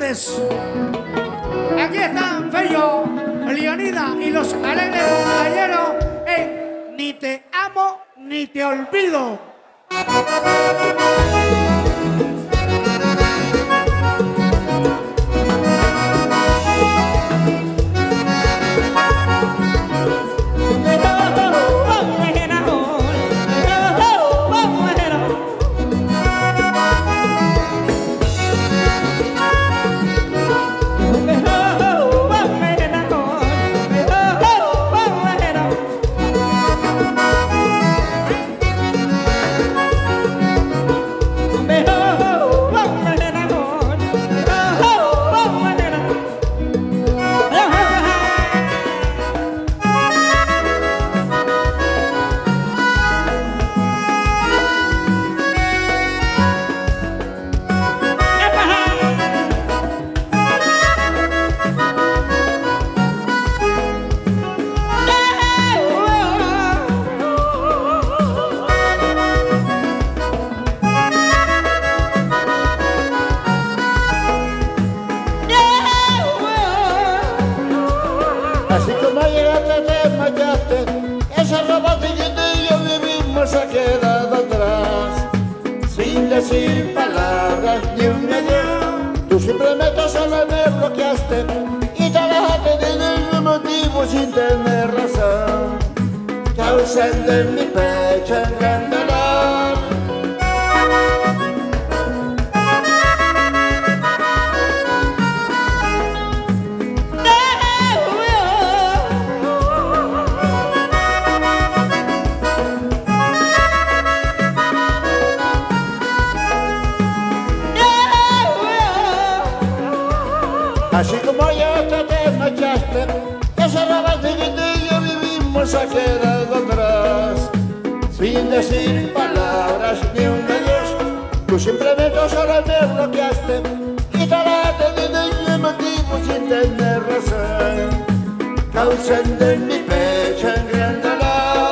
ustedes. Aquí están Fello, Leonida y los alegres compañeros en Ni te amo ni te olvido. Así como llegaste te marchaste, esa ropa que yo vivimos ha quedado atrás. Sin decir palabras ni un adiós, tú simplemente solo me bloqueaste y te alejaste de ningún motivo sin tener razón, causando en mi pecho un gran dolor. Así como ya te marchaste, esa ropa que yo vivimos ha quedado atrás. Sin decir palabras ni un adiós, tú simplemente solo me bloqueaste y te alejaste de ningún motivo sin tener razón, causando en mi pecho un gran dolor.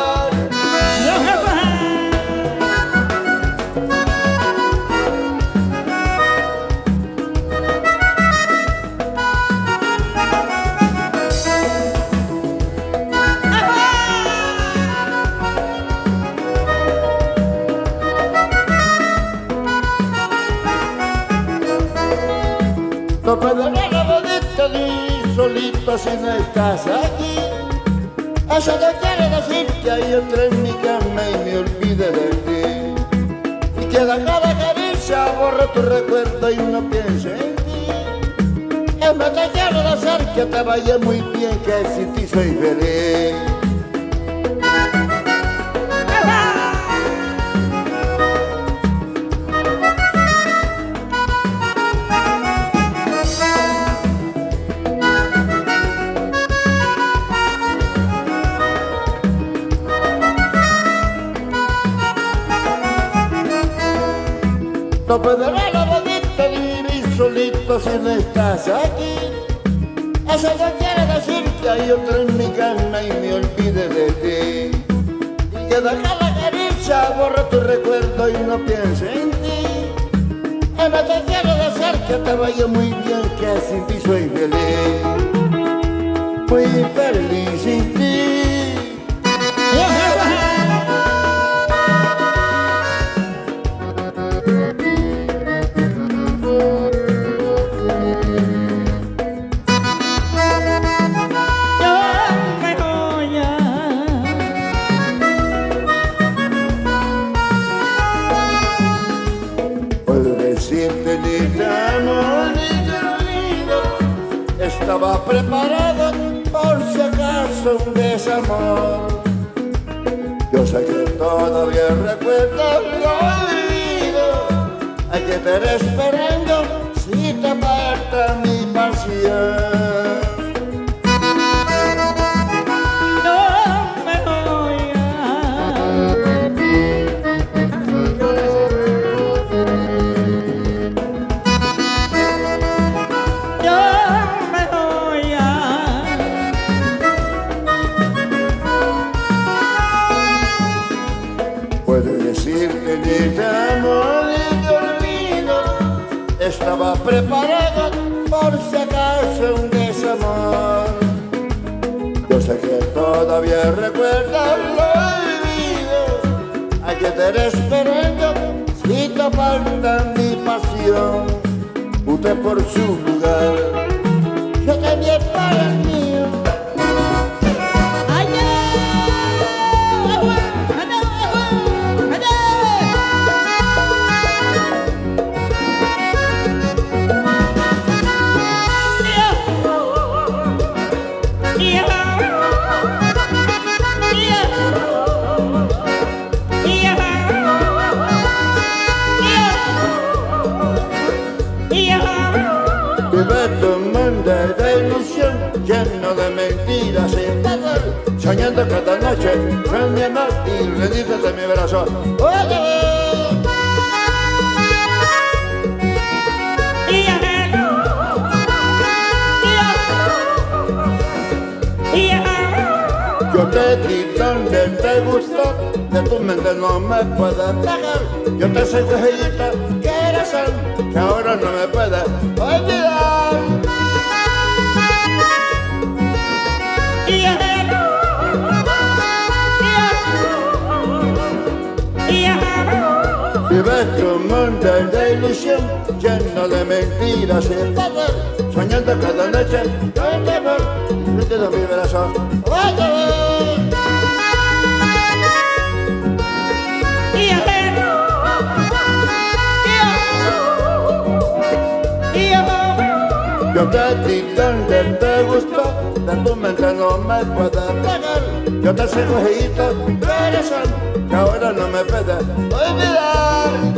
No puedo negar bonito ni solito si no estás aquí. Eso no quiere decir que hay otro en mi cama y me olvide de ti. Y que a cada caricia borro tu recuerdo y no pienso en ti. Es más, te quiero decir que te vaya muy bien, que sin ti soy feliz. No puedo negar bonito ni vivir solito si no estás aquí. Eso no quiere decir que hay otro en mi cama y me olvide de ti. Y que de cada caricia borro tu recuerdo y no pienso en ti. Es más, te quiero decir que te vaya muy bien, que sin ti soy feliz. Muy feliz sin ti. Decirte ni te amo ni te olvido, estaba preparado por si acaso un desamor. Yo sé que todavía recuerdo lo vivido, hay que estar esperando si te aparta mi pasión. Decirte ni te amo ni te olvido, estaba preparado sé que todavía recuerdas lo vivido. Hay que estar esperando si te falta mi pasión. Usted por su lugar, yo también para el mío. Vive tu mundo de ilusión, lleno de mentiras y valor, soñando cada noche con mi amor y rendítate mi brazo. Yo te di donde te gustó, de tu mente no me puedes pegar. Yo te sé cogidita, que eres él, que ahora no me puedes olvidar. Vives tu mundo de ilusión, lleno de mentiras y poder, soñando cada noche con mi amor, metido mi brazo. Yo te di donde te gustó, de tu mente no me puedes pegar. Yo te sé cogidita, corazón, que ahora no me puedes olvidar.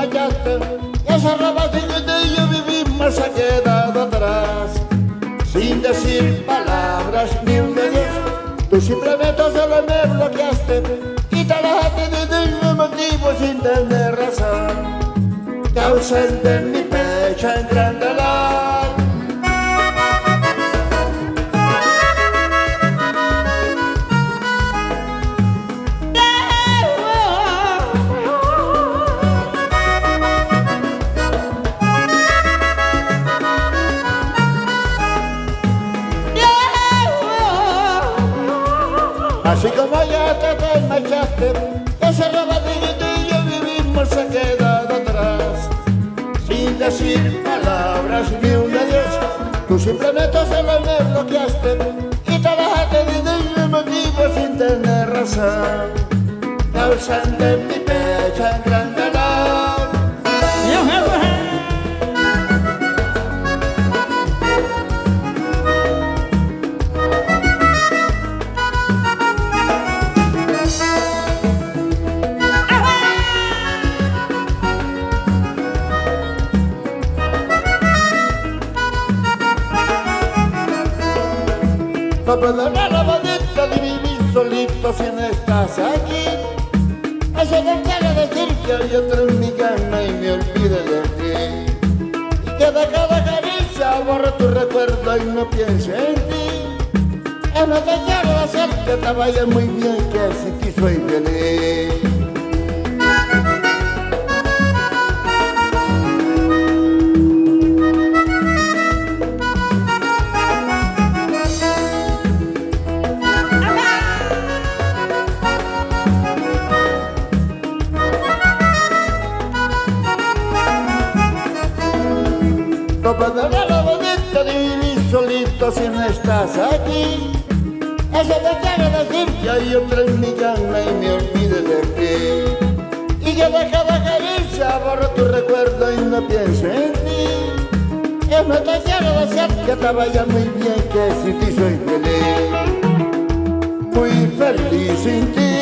desmayaste y esa ropa que yo vivimos se ha quedado atrás. Sin decir palabras ni un adiós, tú simplemente solo me bloqueaste y te alejaste desde el motivo sin tener razón. Causante en mi pecho en gran dolor. Así como ya te desmayaste, ese robadito y yo vivimos se ha quedado atrás. Sin decir palabras ni un adiós, tú simplemente solo me bloqueaste y te dejaste desde el motivo sin tener razón. Causante en mi pecho en gran dolor. No perdonar la bonita de vivir solito si no estás aquí. Eso no quiere decir que hay otro en mi cama y me olvide de ti. Y que de cada caricia borro tu recuerdo y no piense en ti. Es no te quiero hacer que te vaya muy bien, que sin ti soy feliz. No perdonar la bonita de vivir solito si no estás aquí. Eso te quiere decir que hay otro en mi cama y me olvide de ti. Y que de cada caricia borro tu recuerdo y no pienso en ti. Es no te quiero decir que te vaya muy bien, que sin ti soy feliz. Muy feliz sin ti.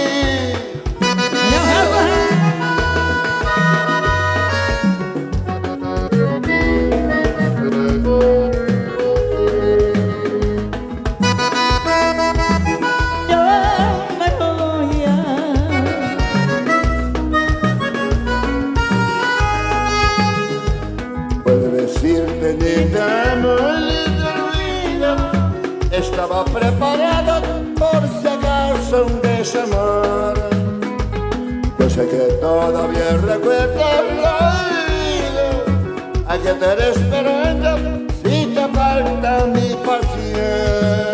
Decirte ni te amo ni te olvido, estaba preparado por si acaso un desamor. Yo sé que todavía recuerdo lo vivido, a que te estaré esperando si te falta mi pasión.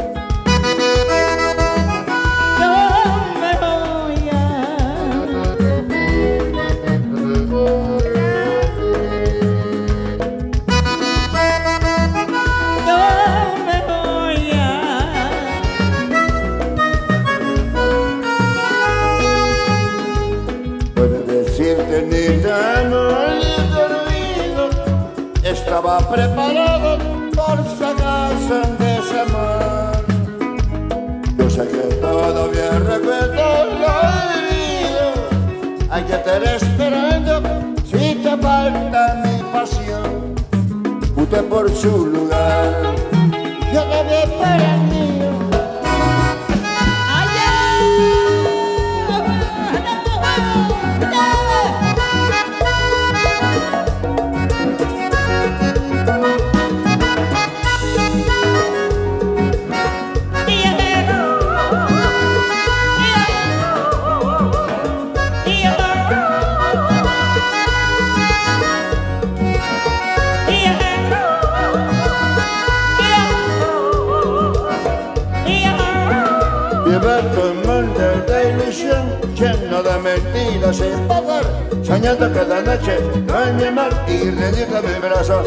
Ni te amo ni te olvido, estaba preparado por si acaso un desamor. Yo sé que todavía recuerdo lo vivido, hay que estar esperando si te falta mi pasión. Usted por su lugar, yo te vi para el mío. Llevarte un mundo de ilusión lleno de mentiras sin poder, soñando cada noche con mi amor y rendirte a mi brazo.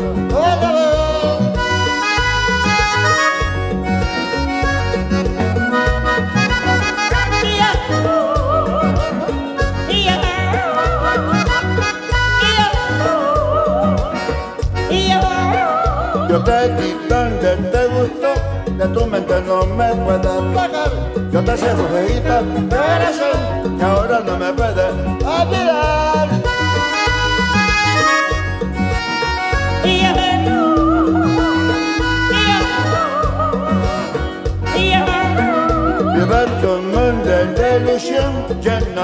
Yo te di donde te gustó, de tu mente no me puedes pagar. Yo te cedo, feita, corazón, que ahora no me puedes olvidar.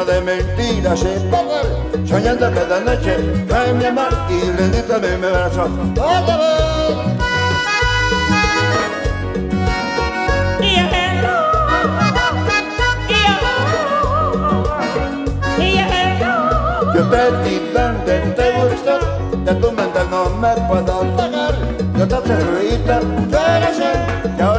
de mentiras y poder, soñando cada noche que mi amor y rendita mi brazo. ¡Otra vez! Yo te di donde te gustó, de tu mente no me puedo pagar. Yo te hace reír, yo eres él,